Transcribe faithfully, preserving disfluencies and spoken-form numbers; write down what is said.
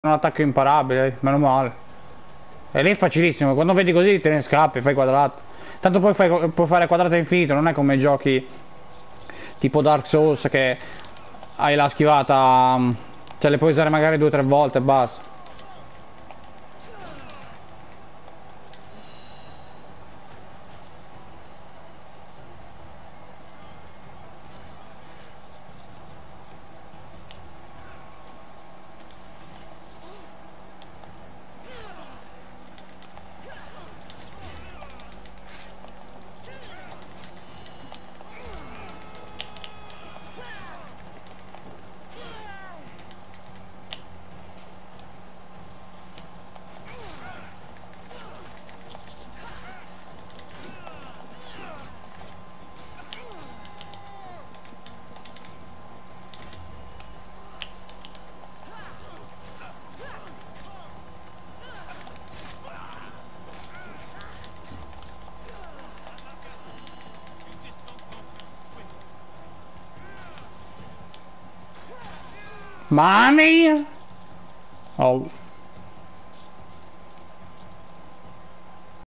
Un attacco imparabile, meno male. E lì è facilissimo, quando vedi così te ne scappi, fai quadrato. Tanto poi fai, puoi fare quadrato infinito, non è come giochi tipo Dark Souls che hai la schivata, cioè le puoi usare magari due o tre volte e basta. Mamma mia! Oh.